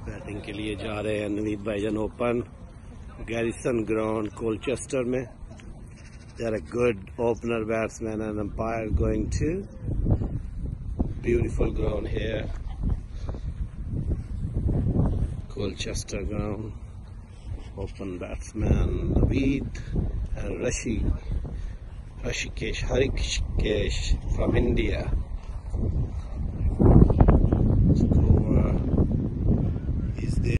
Batting के लिए जा रहे हैं नवीद भाईजान ओपन गैरिसन ग्राउंड कोलचेस्टर में. They are a good opener batsman and umpire going to beautiful ground here, Colchester ground. Open batsman Naveed and Harikesh from India.